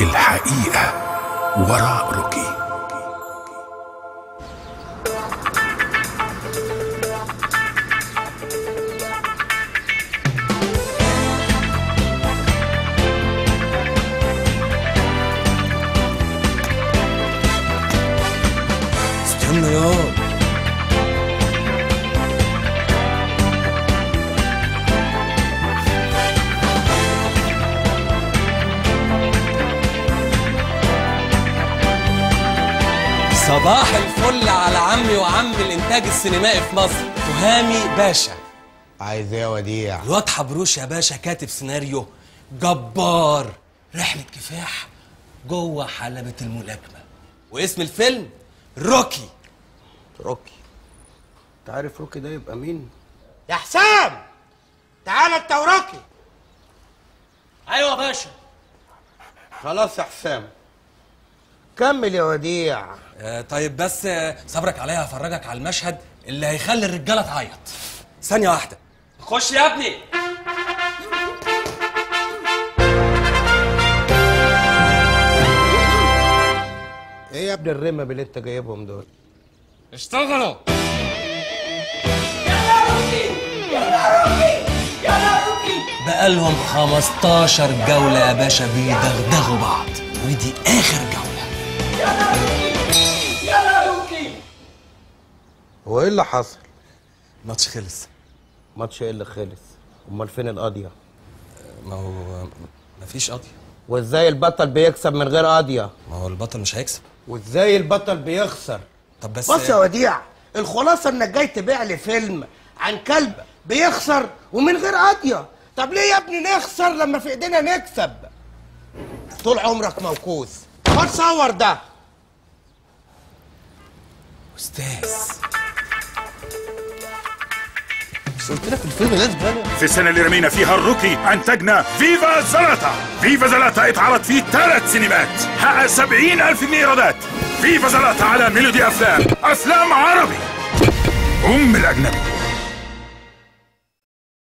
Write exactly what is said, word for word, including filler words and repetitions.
الحقيقة وراء روكي. استنى يا صباح الفل على عمي وعم الانتاج السينمائي في مصر، تهامي باشا. عايز ايه يا وديع؟ الواد حبروش يا باشا كاتب سيناريو جبار، رحلة كفاح جوه حلبة الملاكمة، واسم الفيلم روكي. روكي؟ انت عارف روكي ده يبقى مين؟ يا حسام تعالى انت وروكي. ايوه يا باشا. خلاص يا حسام كمل يا وديع. آه طيب بس آه صبرك عليا، هفرجك على المشهد اللي هيخلي الرجاله تعيط. ثانيه واحده. خش يا ابني. ايه يا ابني الرمم اللي انت جايبهم دول؟ اشتغلوا. يلا روكي يلا روكي يلا روكي. بقالهم خمستاشر جوله يا باشا بيدغدغوا بعض، ودي اخر جوله. يلا روكي يلا روكي. هو ايه اللي حصل؟ الماتش خلص. ماتش ايه اللي خلص؟ امال فين القضيه؟ ما هو مفيش قضيه. وازاي البطل بيكسب من غير قضيه؟ ما هو البطل مش هيكسب. وازاي البطل بيخسر؟ طب بس بص يا وديع، الخلاصه انك جاي تبيع لي فيلم عن كلب بيخسر ومن غير قضيه. طب ليه يا ابني نخسر لما في ايدينا نكسب؟ طول عمرك موكوس. خد صور ده. استاذ مش قلت لك الفيلم لازم بقى؟ في السنة اللي رمينا فيها الروكي أنتجنا فيفا زلاتا. فيفا زلاتا اتعرض في ثلاث سينمات، حقق سبعين ألف جنيه إيرادات. فيفا زلاتا على ميلودي أفلام، أفلام عربي أم الأجنبي.